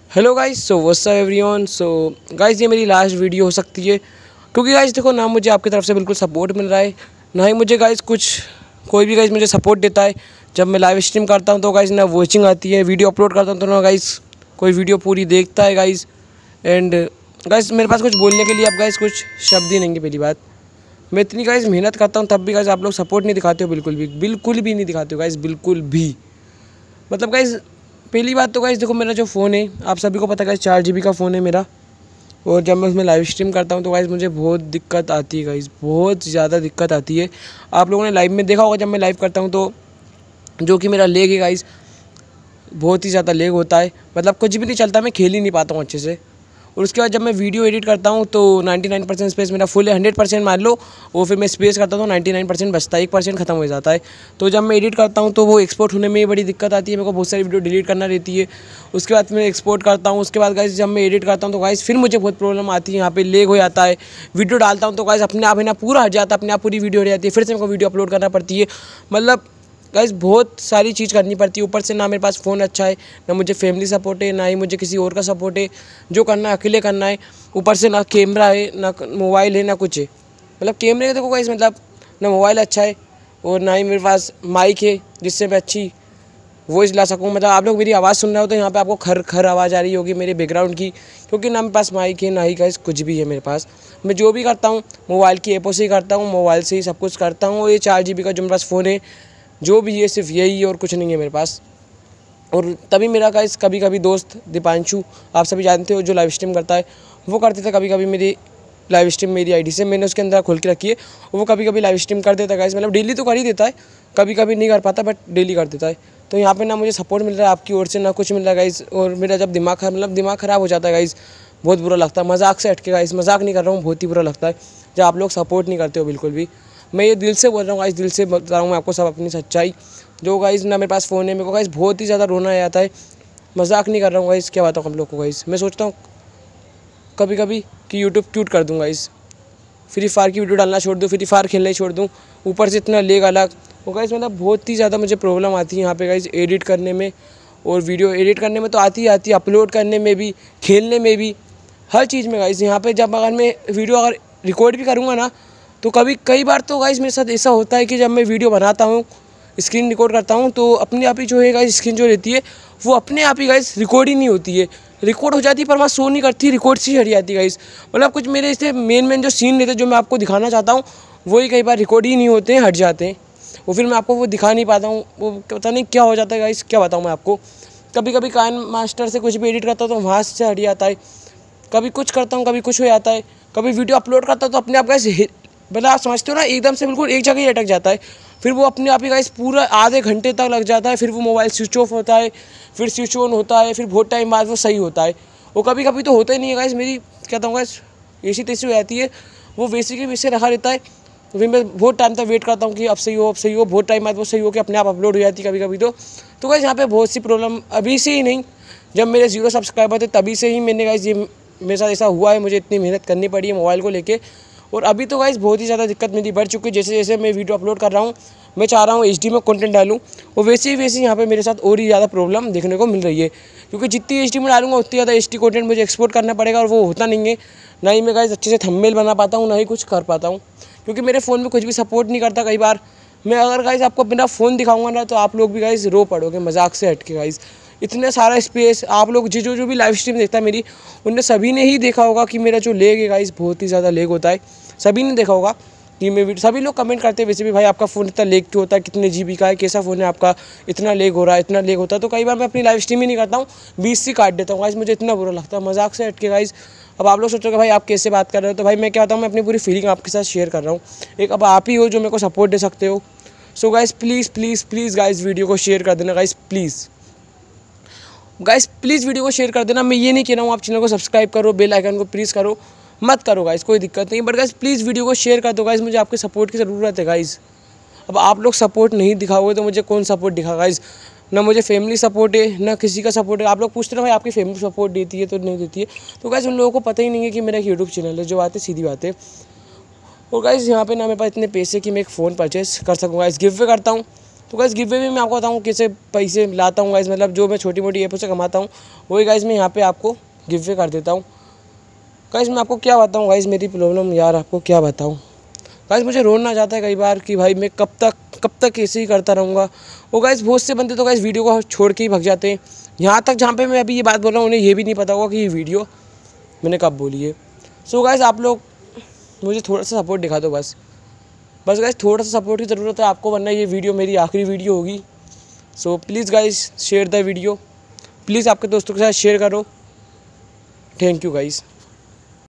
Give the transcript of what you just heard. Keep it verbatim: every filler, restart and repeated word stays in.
Hello guys, so what's up everyone. So guys, ये मेरी last video हो सकती है क्योंकि गाइस देखो ना, मुझे आपकी तरफ से बिल्कुल सपोर्ट मिल रहा है, ना ही मुझे गाइस कुछ कोई भी गाइस मुझे सपोर्ट देता है। जब मैं लाइव स्ट्रीम करता हूँ तो गाइस ना वॉचिंग आती है, वीडियो अपलोड करता हूँ तो ना गाइस कोई वीडियो पूरी देखता है गाइस। एंड गाइस मेरे पास कुछ बोलने के लिए अब गाइस कुछ शब्द ही नहीं है। पहली बात, मैं इतनी गाइस मेहनत करता हूँ तब भी गाइस आप लोग सपोर्ट नहीं दिखाते हो, बिल्कुल भी बिल्कुल भी नहीं दिखाते हो गाइस, बिल्कुल भी। मतलब गाइस पहली बात तो गाइस देखो, मेरा जो फ़ोन है आप सभी को पता है गाइस, चार जी बी का फ़ोन है मेरा। और जब मैं उसमें लाइव स्ट्रीम करता हूँ तो गाइस मुझे बहुत दिक्कत आती है गाइस, बहुत ज़्यादा दिक्कत आती है। आप लोगों ने लाइव में देखा होगा, जब मैं लाइव करता हूँ तो जो कि मेरा लेग है गाइस, बहुत ही ज़्यादा लेग होता है। मतलब कुछ भी नहीं चलता, मैं खेल ही नहीं पाता हूँ अच्छे से। और उसके बाद जब मैं वीडियो एडिट करता हूँ तो निन्यानवे परसेंट स्पेस मेरा फुल है, हंड्रेड परसेंट मान लो। और फिर मैं स्पेस करता हूँ तो निन्यानवे परसेंट बचता है, एक परसेंट खत्म हो जाता है। तो जब मैं एडिट करता हूँ तो वो एक्सपोर्ट होने में बड़ी दिक्कत आती है, मेरे को बहुत सारी वीडियो डिलीट करना रहती है। उसके बाद मैं एक्सपोर्ट करता हूँ, उसके बाद गाइस जब मैं एडिट करता हूँ तो गाइस फिर मुझे बहुत प्रॉब्लम आती है, यहाँ पे लेग हो जाता है। वीडियो डालता हूँ तो गाइस अपने आप है ना पूरा हट जाता है, अपने आप पूरी वीडियो हट जाती है, फिर से मेरे को वीडियो अपलोड करना पड़ती है। मतलब गाइस बहुत सारी चीज़ करनी पड़ती है। ऊपर से ना मेरे पास फ़ोन अच्छा है, ना मुझे फैमिली सपोर्ट है, ना ही मुझे किसी और का सपोर्ट है। जो करना है अकेले करना है। ऊपर से ना कैमरा है, ना मोबाइल है, ना कुछ है। मतलब कैमरे का देखो गाइस, मतलब ना मोबाइल अच्छा है और ना ही मेरे पास माइक है जिससे मैं अच्छी वॉइस ला सकूँ। मतलब आप लोग मेरी आवाज़ सुन रहे हो तो यहाँ पे आपको खर खर आवाज़ आ रही होगी मेरे बैकग्राउंड की, क्योंकि ना मेरे पास माइक है, ना ही गाइस कुछ भी है मेरे पास। मैं जो भी करता हूँ मोबाइल की ऐपों से ही करता हूँ, मोबाइल से ही सब कुछ करता हूँ। और ये चार जी बी का जो मेरे पास फ़ोन है, जो भी है सिर्फ यही है और कुछ नहीं है मेरे पास। और तभी मेरा गाइस कभी कभी दोस्त दीपांशु, आप सभी जानते हो, जो लाइव स्ट्रीम करता है, वो करते थे कभी कभी मेरी लाइव स्ट्रीम मेरी आईडी से, मैंने उसके अंदर खोल के रखी है। वो कभी कभी लाइव स्ट्रीम कर देता है गाइस, मतलब डेली तो कर ही देता है, कभी कभी नहीं कर पाता बट डेली कर देता है। तो यहाँ पे ना मुझे सपोर्ट मिल रहा है आपकी ओर से, ना कुछ मिल रहा है गाइस। और मेरा जब दिमाग खराब मतलब दिमाग ख़राब हो जाता है गाइस, बहुत बुरा लगता है। मजाक से हटके गाइस, मजाक नहीं कर रहा हूँ, बहुत ही बुरा लगता है जब आप लोग सपोर्ट नहीं करते हो बिल्कुल भी। मैं ये दिल से बोल रहा हूँ गाइस, दिल से बता रहा हूँ मैं आपको सब अपनी सच्चाई। जो गाइस ना मेरे पास फ़ोन है, मेरे को गाइस बहुत ही ज़्यादा रोना आ जाता है। मजाक नहीं कर रहा हूँ गाइस, क्या बताऊँ हम लोग को गाइस। मैं सोचता हूँ कभी कभी कि यूट्यूब क्यूट कर दूँ गाइस, फ्री फायर की वीडियो डालना छोड़ दूँ, फ्री फायर खेलना ही छोड़ दूँ। ऊपर से इतना लेग अलग वो गाइस, मतलब बहुत ही ज़्यादा मुझे प्रॉब्लम आती है यहाँ पे गाइस एडिट करने में। और वीडियो एडिट करने में तो आती ही आती है, अपलोड करने में भी, खेलने में भी, हर चीज़ में गाइस। यहाँ पे जब अगर मैं वीडियो अगर रिकॉर्ड भी करूँगा ना, तो कभी कई बार तो गाइस मेरे साथ ऐसा होता है कि जब मैं वीडियो बनाता हूँ, स्क्रीन रिकॉर्ड करता हूँ, तो अपने आप ही जो है गाइस स्क्रीन जो रहती है वो अपने आप ही गाइस रिकॉर्ड ही नहीं होती है। रिकॉर्ड हो जाती है पर वहाँ शो नहीं करती, रिकॉर्ड से ही हट जाती है गाइस। मतलब कुछ मेरे इससे मेन मेन जो सीन रहते हैं, जो मैं आपको दिखाना चाहता हूँ, वही कई बार रिकॉर्ड ही नहीं होते हैं, हट जाते हैं। वो फिर मैं आपको वो दिखा नहीं पाता हूँ, वो पता नहीं क्या हो जाता है गाइस, क्या बताऊँ मैं आपको। कभी कभी काइन मास्टर से कुछ भी एडिट करता हूँ तो वहाँ से हट जाता है, कभी कुछ करता हूँ कभी कुछ हो जाता है, कभी वीडियो अपलोड करता हूँ तो अपने आप गाइस, मतलब आप समझते हो ना, एकदम से बिल्कुल एक जगह ही अटक जाता है। फिर वो अपने आप ही गाइस पूरा आधे घंटे तक लग जाता है, फिर वो मोबाइल स्विच ऑफ होता है, फिर स्विच ऑन होता है, फिर बहुत टाइम बाद वो सही होता है। वो कभी कभी तो होता ही नहीं है गाइस, मेरी कहता हूँ गाइस ऐसी तैसी हो जाती है, वो वैसे के वैसे रखा रहता है। तो फिर मैं बहुत टाइम तक वेट करता हूँ कि अब सही हो, अब सही हो, बहुत टाइम बाद वो सही हो के अपने आप अपलोड हो जाती है कभी कभी तो। तो गाइस यहाँ पे बहुत सी प्रॉब्लम अभी से ही नहीं, जब मेरे जीरो सब्सक्राइबर थे तभी से ही मैंने गाइस ये मेरे साथ ऐसा हुआ है, मुझे इतनी मेहनत करनी पड़ी है मोबाइल को लेके। और अभी तो गाइस बहुत ही ज़्यादा दिक्कत मेरी बढ़ चुकी है, जैसे जैसे मैं वीडियो अपलोड कर रहा हूँ, मैं चाह रहा हूँ एच डी में कंटेंट डालूँ, और वैसे ही वैसे यहाँ पे मेरे साथ और ही ज़्यादा प्रॉब्लम देखने को मिल रही है। क्योंकि जितनी एच डी में डालूंगा उतनी ज़्यादा एच डी कंटेंट मुझे एक्सपोर्ट करना पड़ेगा, और वो होता नहीं है। ना ही मैं गाइस अच्छे से थंबनेल बना पाता हूँ, ना ही कुछ कर पाता हूँ, क्योंकि मेरे फ़ोन में कुछ भी सपोर्ट नहीं करता। कई बार मैं अगर गाइस आपको मेरा फ़ोन दिखाऊंगा ना, तो आप लोग भी गाइस रो पड़ोगे मजाक से हट के गाइस। इतने सारा स्पेस, आप लोग जो जो भी लाइव स्ट्रीम देखता है मेरी, उनने सभी ने ही देखा होगा कि मेरा जो लेग है गाइस बहुत ही ज़्यादा लेग होता है। सभी ने देखा होगा कि मैं सभी लोग कमेंट करते हैं वैसे भी, भाई आपका फ़ोन इतना लेग क्यों होता है, कितने जीबी का है, कैसा फ़ोन है आपका, इतना लेग हो रहा है, इतना लेग होता है। तो कई बार मैं अपनी लाइव स्ट्रीम ही नहीं करता हूँ, बीस से काट देता हूँ गाइस, मुझे इतना बुरा लगता है मजाक से हट के गाइस। अब आप लोग सोचोगे भाई आप कैसे बात कर रहे हो, तो भाई मैं क्या बताऊँ, मैं अपनी पूरी फीलिंग आपके साथ शेयर कर रहा हूँ। एक अब आप ही हो जो मेरे को सपोर्ट दे सकते हो। So guys please please please guys video को शेयर कर देना guys, please guys please video को शेयर कर देना। मैं ये नहीं कह रहा हूँ आप चैनल को सब्सक्राइब करो, बेल आइकन को प्रेस करो, मत करो गाइस, कोई दिक्कत नहीं, बट गाइस प्लीज़ वीडियो को शेयर कर दो गाइस, मुझे आपके सपोर्ट की ज़रूरत है गाइस। अब आप लोग सपोर्ट नहीं दिखाओगे तो मुझे कौन सपोर्ट दिखा गाइस। ना मुझे फैमिली सपोर्ट है, ना किसी का सपोर्ट है। आप लोग पूछते ना भाई आपकी फैमिली सपोर्ट देती है तो नहीं देती है, तो गाइस उन लोगों को पता ही नहीं है कि मेरा एक यूट्यूब चैनल है। जो बात है सीधी बात है। और गाइस यहाँ पे ना मेरे पास इतने पैसे कि मैं एक फ़ोन परचेस कर सकूँ गाइस, गिव वे करता हूँ। तो गाइस गिव वे में मैं आपको बताऊँ कैसे पैसे लाता हूँ गाइस, मतलब जो मैं छोटी मोटी ऐपों से कमाता हूँ वही गाइस मैं यहाँ पे आपको गिव वे कर देता हूँ। गाइस मैं आपको क्या बताऊँ गाइस मेरी प्रॉब्लम, यार आपको क्या बताऊँ गाइस, मुझे रोना जाता है कई बार कि भाई मैं कब तक कब तक ऐसे ही करता रहूँगा। वो गाइस बहुत से बंदे तो गाइस वीडियो को छोड़ के ही भाग जाते हैं, यहाँ तक जहाँ पे मैं अभी ये बात बोल रहा हूँ उन्हें ये भी नहीं पता होगा कि ये वीडियो मैंने कब बोली है। सो गाइस आप लोग मुझे थोड़ा सा सपोर्ट दिखा दो बस बस गाइस, थोड़ा सा सपोर्ट की ज़रूरत है आपको, वरना ये वीडियो मेरी आखिरी वीडियो होगी। So please guys share the video, please आपके दोस्तों के साथ शेयर करो। Thank you guys.